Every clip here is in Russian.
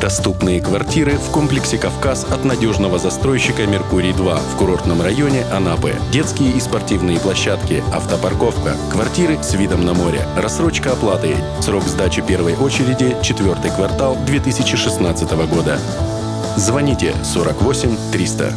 Доступные квартиры в комплексе «Кавказ» от надежного застройщика «Меркурий-2» в курортном районе Анапы. Детские и спортивные площадки, автопарковка, квартиры с видом на море, рассрочка оплаты. Срок сдачи первой очереди – 4-й квартал 2016 года. Звоните 48 300.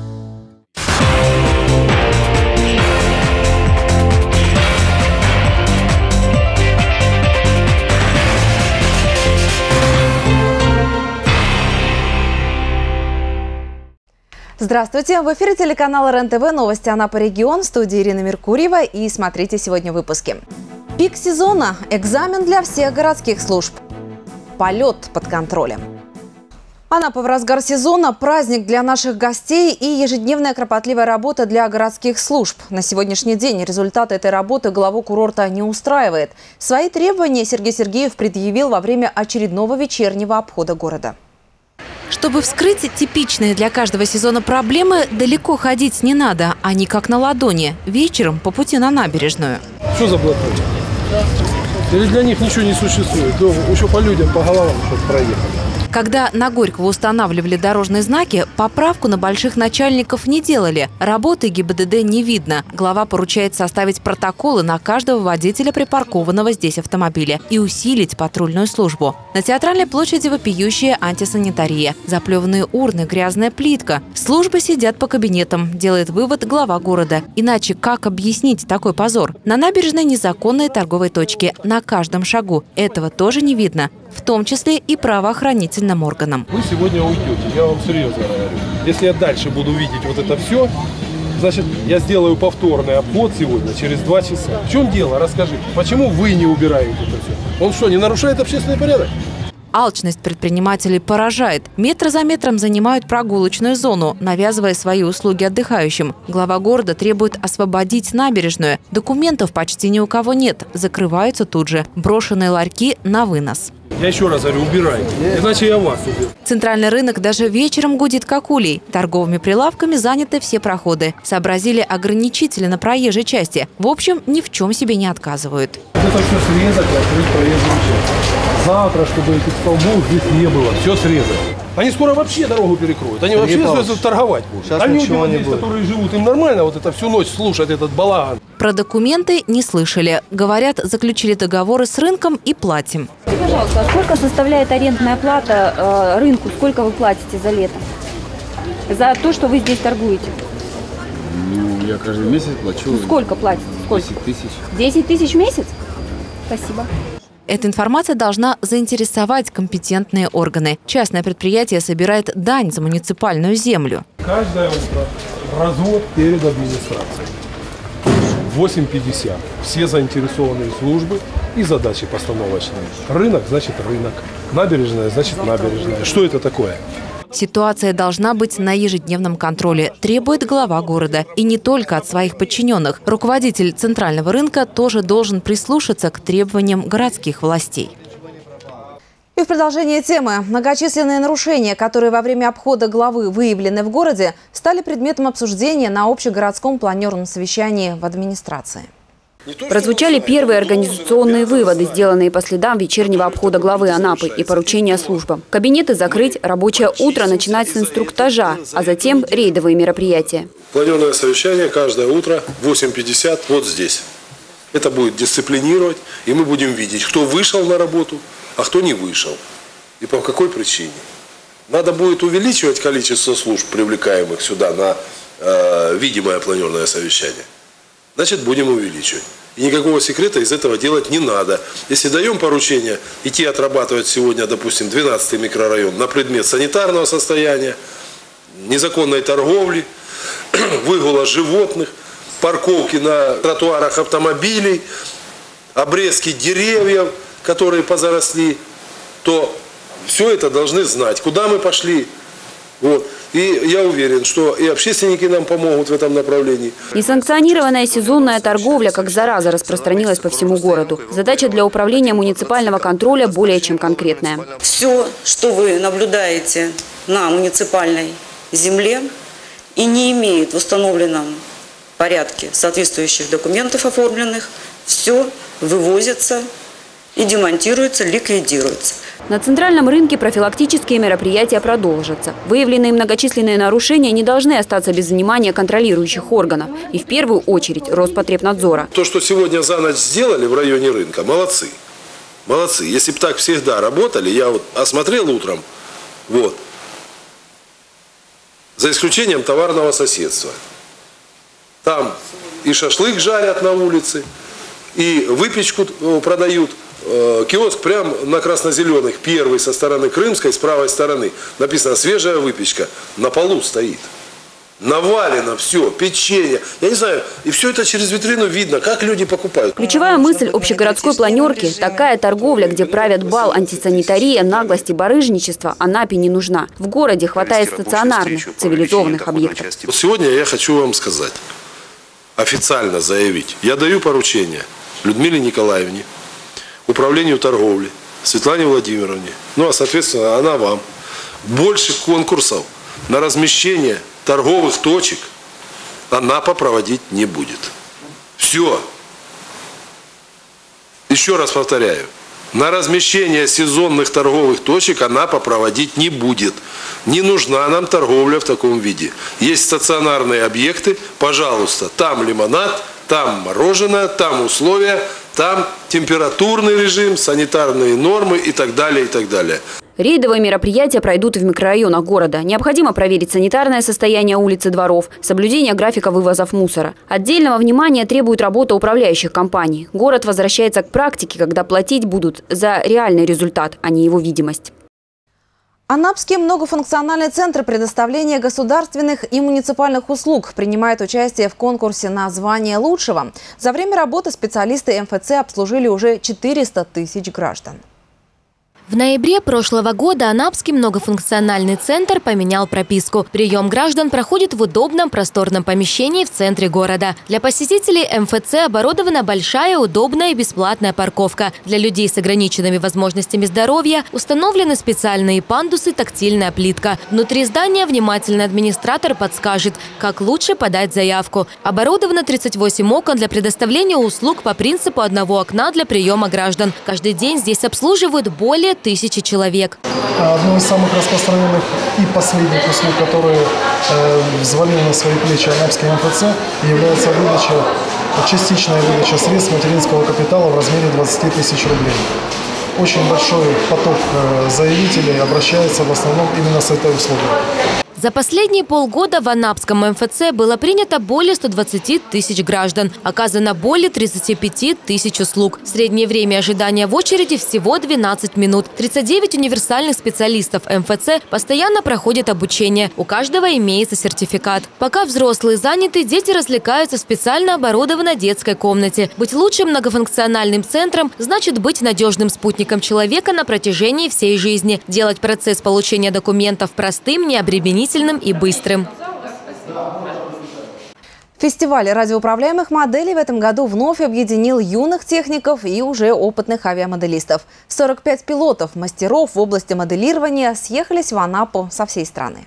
Здравствуйте! В эфире телеканала РЕН-ТВ новости Анапа регион, в студии Ирина Меркурьева, и смотрите сегодня выпуски. Пик сезона, экзамен для всех городских служб, полет под контролем. Анапа в разгар сезона, праздник для наших гостей и ежедневная кропотливая работа для городских служб. На сегодняшний день результат этой работы главу курорта не устраивает. Свои требования Сергей Сергеев предъявил во время очередного вечернего обхода города. Чтобы вскрыть типичные для каждого сезона проблемы, далеко ходить не надо, они как на ладони. Вечером по пути на набережную. Что за блокпост? Или для них ничего не существует? Еще по людям, по головам чтобы проехали. Когда на Горького устанавливали дорожные знаки, поправку на больших начальников не делали. Работы ГИБДД не видно. Глава поручает составить протоколы на каждого водителя припаркованного здесь автомобиля и усилить патрульную службу. На Театральной площади вопиющая антисанитария. Заплеванные урны, грязная плитка. Службы сидят по кабинетам, делает вывод глава города. Иначе как объяснить такой позор? На набережной незаконные торговые точки. На каждом шагу. Этого тоже не видно. В том числе и правоохранительным органам. Вы сегодня уйдете, я вам серьезно говорю. Если я дальше буду видеть вот это все, значит, я сделаю повторный обход сегодня через 2 часа. В чем дело? Расскажите, почему вы не убираете это все? Он что, не нарушает общественный порядок? Алчность предпринимателей поражает. Метр за метром занимают прогулочную зону, навязывая свои услуги отдыхающим. Глава города требует освободить набережную. Документов почти ни у кого нет. Закрываются тут же. Брошенные ларьки на вынос. Я еще раз говорю, убирайте, иначе я вас уберу. Центральный рынок даже вечером гудит как улей. Торговыми прилавками заняты все проходы. Сообразили ограничители на проезжей части. В общем, ни в чем себе не отказывают. Это все срезать и открыть проезжую часть. Завтра, чтобы этих столбов здесь не было, все срезать. Они скоро вообще дорогу перекроют. Они вообще торговать будут. Сейчас они ничего не здесь, будет. Которые живут, им нормально вот это всю ночь слушать этот балаган. Про документы не слышали. Говорят, заключили договоры с рынком и платим. Пожалуйста, а сколько составляет арендная плата рынку? Сколько вы платите за лето? За то, что вы здесь торгуете? Ну, я каждый месяц плачу. Сколько платите? Сколько? 10 тысяч. 10 тысяч в месяц? Спасибо. Эта информация должна заинтересовать компетентные органы. Частное предприятие собирает дань за муниципальную землю. Каждое утро развод перед администрацией. В 8:50 все заинтересованные службы и задачи постановочные. Рынок значит рынок, набережная значит набережная. Что это такое? Ситуация должна быть на ежедневном контроле, требует глава города. И не только от своих подчиненных. Руководитель центрального рынка тоже должен прислушаться к требованиям городских властей. И в продолжение темы. Многочисленные нарушения, которые во время обхода главы выявлены в городе, стали предметом обсуждения на общегородском планерном совещании в администрации. Прозвучали первые организационные выводы, сделанные по следам вечернего обхода главы Анапы и поручения службам. Кабинеты закрыть, рабочее утро начинать с инструктажа, а затем рейдовые мероприятия. Планерное совещание каждое утро в 8:50 вот здесь. Это будет дисциплинировать, и мы будем видеть, кто вышел на работу, а кто не вышел. И по какой причине. Надо будет увеличивать количество служб, привлекаемых сюда на видимое планерное совещание. Значит, будем увеличивать. И никакого секрета из этого делать не надо. Если даем поручение идти отрабатывать сегодня, допустим, 12-й микрорайон на предмет санитарного состояния, незаконной торговли, выгула животных, парковки на тротуарах автомобилей, обрезки деревьев, которые позаросли, то все это должны знать, куда мы пошли. Вот. И я уверен, что и общественники нам помогут в этом направлении. Несанкционированная сезонная торговля как зараза распространилась по всему городу. Задача для управления муниципального контроля более чем конкретная. Все, что вы наблюдаете на муниципальной земле и не имеет в установленном порядке соответствующих документов оформленных, все вывозится и демонтируется, ликвидируется. На центральном рынке профилактические мероприятия продолжатся. Выявленные многочисленные нарушения не должны остаться без внимания контролирующих органов. И в первую очередь Роспотребнадзора. То, что сегодня за ночь сделали в районе рынка, молодцы. Молодцы. Если бы так всегда работали, я вот осмотрел утром, вот, за исключением товарного соседства. Там и шашлык жарят на улице, и выпечку продают. Киоск прямо на красно-зеленых, первый со стороны Крымской, с правой стороны. Написано «свежая выпечка». На полу стоит. Навалено все, печенье. Я не знаю, и все это через витрину видно, как люди покупают. Ключевая мысль общегородской планерки – такая торговля, где правят бал, антисанитария, наглость и барыжничество, Анапе не нужна. В городе хватает стационарных, цивилизованных объектов. Вот сегодня я хочу вам сказать, официально заявить. Я даю поручение Людмиле Николаевне, Управлению торговли, Светлане Владимировне, ну а соответственно она вам, больше конкурсов на размещение торговых точек Анапа проводить не будет. Все. Еще раз повторяю. На размещение сезонных торговых точек Анапа проводить не будет. Не нужна нам торговля в таком виде. Есть стационарные объекты, пожалуйста, там лимонад, там мороженое, там условия, там температурный режим, санитарные нормы и так далее, и так далее. Рейдовые мероприятия пройдут и в микрорайонах города. Необходимо проверить санитарное состояние улиц и дворов, соблюдение графика вывозов мусора. Отдельного внимания требует работа управляющих компаний. Город возвращается к практике, когда платить будут за реальный результат, а не его видимость. Анапский многофункциональный центр предоставления государственных и муниципальных услуг принимает участие в конкурсе на звание лучшего. За время работы специалисты МФЦ обслужили уже 400 тысяч граждан. В ноябре прошлого года Анапский многофункциональный центр поменял прописку. Прием граждан проходит в удобном просторном помещении в центре города. Для посетителей МФЦ оборудована большая, удобная и бесплатная парковка. Для людей с ограниченными возможностями здоровья установлены специальные пандусы, тактильная плитка. Внутри здания внимательный администратор подскажет, как лучше подать заявку. Оборудовано 38 окон для предоставления услуг по принципу одного окна для приема граждан. Каждый день здесь обслуживают более 1000 человек. Одно из самых распространенных и последних услуг, которые взвалил на свои плечи Анапский МФЦ, является частичная выдача средств материнского капитала в размере 20 тысяч рублей. Очень большой поток заявителей обращается в основном именно с этой услугой. За последние полгода в Анапском МФЦ было принято более 120 тысяч граждан. Оказано более 35 тысяч услуг. Среднее время ожидания в очереди всего 12 минут. 39 универсальных специалистов МФЦ постоянно проходят обучение. У каждого имеется сертификат. Пока взрослые заняты, дети развлекаются в специально оборудованной детской комнате. Быть лучшим многофункциональным центром значит быть надежным спутником человека на протяжении всей жизни. Делать процесс получения документов простым, необременительным и быстрым. Фестиваль радиоуправляемых моделей в этом году вновь объединил юных техников и уже опытных авиамоделистов. 45 пилотов, мастеров в области моделирования съехались в Анапу со всей страны.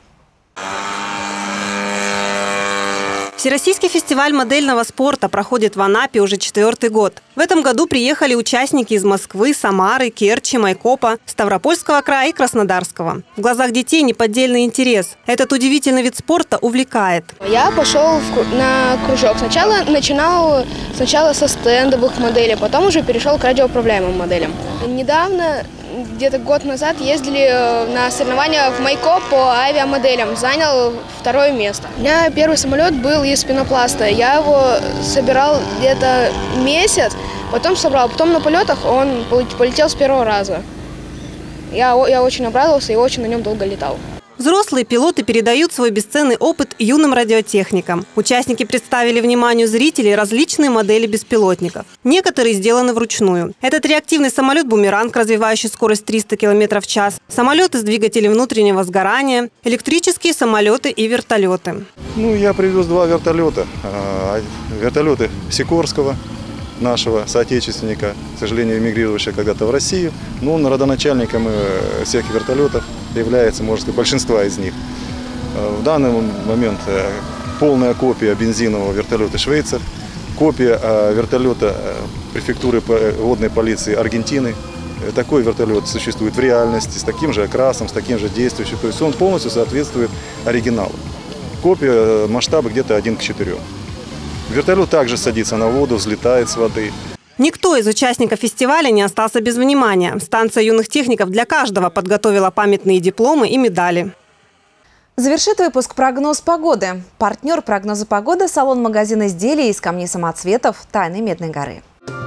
Всероссийский фестиваль модельного спорта проходит в Анапе уже 4-й год. В этом году приехали участники из Москвы, Самары, Керчи, Майкопа, Ставропольского края и Краснодарского. В глазах детей неподдельный интерес. Этот удивительный вид спорта увлекает. Я пошел на кружок. Начинал со стендовых моделей, потом уже перешел к радиоуправляемым моделям. Недавно, где-то год назад, ездили на соревнования в Майкоп по авиамоделям. Занял 2-е место. У меня первый самолет был из пенопласта. Я его собирал где-то месяц, потом собрал. Потом на полетах он полетел с 1-го раза. Я очень обрадовался и очень на нем долго летал. Взрослые пилоты передают свой бесценный опыт юным радиотехникам. Участники представили вниманию зрителей различные модели беспилотников. Некоторые сделаны вручную. Этот реактивный самолет-бумеранг, развивающий скорость 300 км в час, самолеты с двигателем внутреннего сгорания, электрические самолеты и вертолеты. Я привез 2 вертолета. Вертолеты Сикорского, нашего соотечественника, к сожалению, эмигрировавшего когда-то в Россию. Но он родоначальником всех вертолетов является, можно сказать, большинства из них. В данный момент полная копия бензинового вертолета «Швейцар», копия вертолета префектуры водной полиции Аргентины. Такой вертолет существует в реальности, с таким же окрасом, с таким же действующим. То есть он полностью соответствует оригиналу. Копия масштаба где-то 1:4. Вертолет также садится на воду, взлетает с воды. Никто из участников фестиваля не остался без внимания. Станция юных техников для каждого подготовила памятные дипломы и медали. Завершит выпуск прогноз погоды. Партнер прогноза погоды – салон-магазин изделий из камней самоцветов «Тайны Медной горы».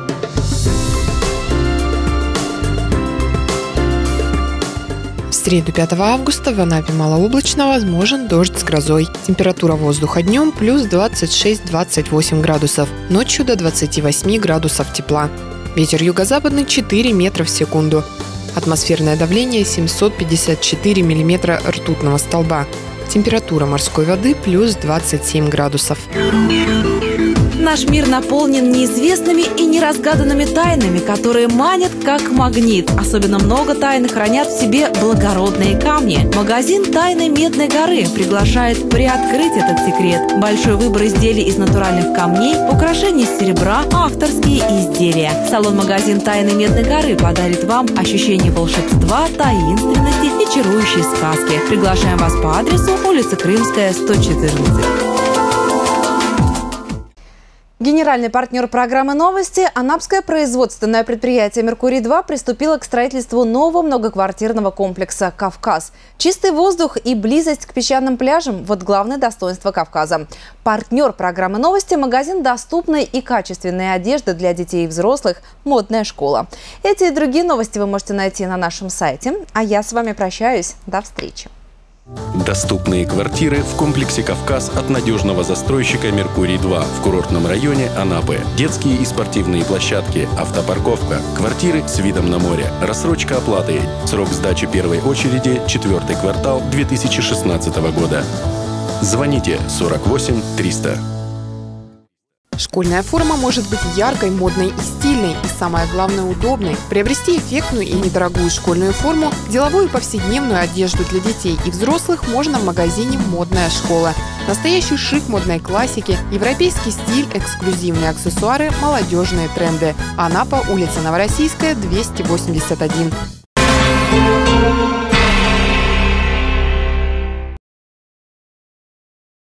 В среду 5 августа в Анапе малооблачно, возможен дождь с грозой. Температура воздуха днем плюс 26-28 градусов, ночью до 28 градусов тепла. Ветер юго-западный 4 метра в секунду. Атмосферное давление 754 миллиметра ртутного столба. Температура морской воды плюс 27 градусов. Наш мир наполнен неизвестными и неразгаданными тайнами, которые манят как магнит. Особенно много тайн хранят в себе благородные камни. Магазин «Тайны Медной горы» приглашает приоткрыть этот секрет. Большой выбор изделий из натуральных камней, украшений из серебра, авторские изделия. Салон-магазин «Тайны Медной горы» подарит вам ощущение волшебства, таинственности и чарующей сказки. Приглашаем вас по адресу улица Крымская, 114. Генеральный партнер программы «Новости» Анапское производственное предприятие «Меркурий-2» приступило к строительству нового многоквартирного комплекса «Кавказ». Чистый воздух и близость к песчаным пляжам – вот главное достоинство Кавказа. Партнер программы «Новости» – магазин доступной и качественной одежды для детей и взрослых «Модная школа». Эти и другие новости вы можете найти на нашем сайте. А я с вами прощаюсь. До встречи. Доступные квартиры в комплексе «Кавказ» от надежного застройщика «Меркурий-2» в курортном районе Анапы. Детские и спортивные площадки, автопарковка, квартиры с видом на море, рассрочка оплаты. Срок сдачи первой очереди – 4-й квартал 2016 года. Звоните 48 300. Школьная форма может быть яркой, модной и стильной, и самое главное – удобной. Приобрести эффектную и недорогую школьную форму, деловую и повседневную одежду для детей и взрослых можно в магазине «Модная школа». Настоящий шик модной классики, европейский стиль, эксклюзивные аксессуары, молодежные тренды. Анапа, улица Новороссийская, 281.